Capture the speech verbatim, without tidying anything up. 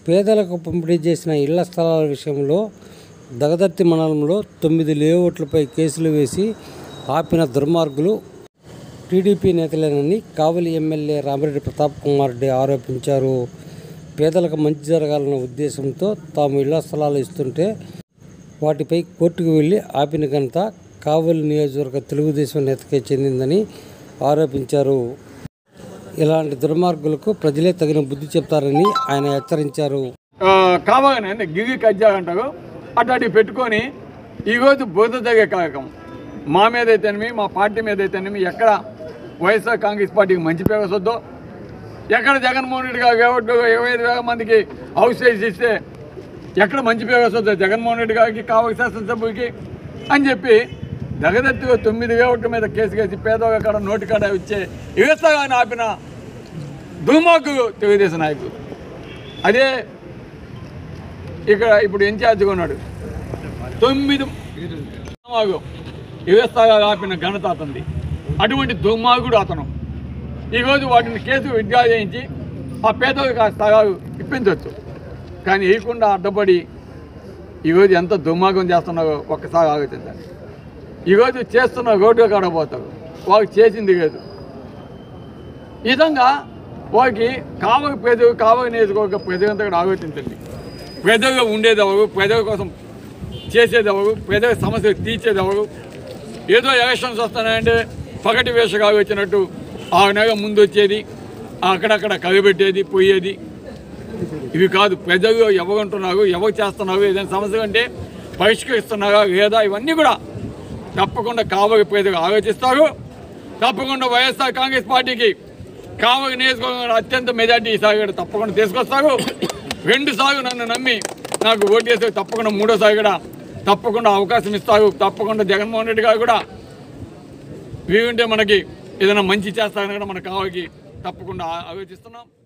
పేదలకు పంపిణీ చేసిన ఇళ్ల స్థలాల విషయంలో దగదర్తి మండలంలో తొమ్మిది లేఅవుట్లపై కేసులు వేసి ఆపిన దుర్మార్గులు టీడీపీ నేతలేనని కావలి ఎమ్మెల్యే రామిరెడ్డి ప్రతాప్ కుమార్ రెడ్డి ఆరోపించారు. పేదలకు మంచి జరగాలన్న ఉద్దేశంతో తాము ఇళ్ల స్థలాలు ఇస్తుంటే వాటిపై కోర్టుకు వెళ్లి ఆపిన ఘనత కావలి నియోజకవర్గ తెలుగుదేశం నేతకే చెందిందని ఆరోపించారు. ఇలాంటి దుర్మార్గులకు ప్రజలే తగిన బుద్ధి చెప్తారని ఆయన హెచ్చరించారు. కావాలని గిగి కజ్జా అంటారు అట్లాంటివి పెట్టుకొని ఈరోజు బోధ తగే కాకం మా మీద అయితేనేమి మా పార్టీ మీద అయితేనేమి ఎక్కడ వైఎస్ఆర్ కాంగ్రెస్ పార్టీకి మంచి పేరు వస్తుందో, ఎక్కడ జగన్మోహన్ రెడ్డి గారు ఇరవై ఐదు వేల మందికి హౌస్ రేస్ ఇస్తే ఎక్కడ మంచి పేరు వస్తుందో జగన్మోహన్ రెడ్డి గారికి కావలి శాసనసభ్యుడికి అని చెప్పి దగదత్తుగా తొమ్మిది వేల మీద కేసు వేసి పేదవాళ్ళ కాడ నోటి కాడ ఇచ్చే ఇవేస్తాగాని ఆపిన దుర్మార్గు తెలుగుదేశం నాయకులు. అదే ఇక్కడ ఇప్పుడు ఇన్ఛార్జిగా ఉన్నాడు. తొమ్మిది ఇవేస్తాగా ఆపిన ఘనత అతనిది. అటువంటి దుర్మార్గుడు అతను. ఈరోజు వాటిని కేసు విత్డ్రా చేయించి ఆ పేదవాళ్ళకి ఆ స్థలాలు ఇప్పించవచ్చు, కానీ ఇవ్వకుండా అడ్డపడి ఈరోజు ఎంత దుర్మార్గం చేస్తున్నారో ఒక్కసారి ఆలోచించండి. ఈరోజు చేస్తున్న రోడ్డు కాడపోతారు, వాళ్ళకి చేసింది లేదు. ఈ విధంగా వాళ్ళకి కావలి ప్రజలు కావలి నియోజకవర్గ ప్రజలంతా కూడా ఆలోచించండి. ప్రజల్లో ఉండేది ఎవరు, ప్రజల కోసం చేసేది ఎవరు, ప్రజల సమస్యలు తీర్చేది ఎవరు. ఏదో ఎలక్షన్స్ వస్తున్నాయంటే పగటి వేషగాలు వచ్చినట్టు ఆ నెల ముందు వచ్చేది, అక్కడక్కడ కలిపెట్టేది పోయేది ఇవి కాదు. ప్రజలు ఎవరు ఉంటున్నారు, ఎవరు చేస్తున్నారు, ఏదైనా సమస్య అంటే పరిష్కరిస్తున్నారా లేదా ఇవన్నీ కూడా తప్పకుండా కావలి ప్రజలు ఆలోచిస్తారు. తప్పకుండా వైఎస్ఆర్ కాంగ్రెస్ పార్టీకి కావలి నియోజకవర్గంలో అత్యంత మెజార్టీ ఈసారి తప్పకుండా తీసుకొస్తారు. రెండు సార్లు నన్ను నమ్మి నాకు ఓటు చేస్తే తప్పకుండా మూడోసారి కూడా తప్పకుండా అవకాశం ఇస్తారు. తప్పకుండా జగన్మోహన్ రెడ్డి గారు కూడా వీరుంటే మనకి ఏదైనా మంచి చేస్తారని కూడా మన కావలికి తప్పకుండా ఆలోచిస్తున్నాం.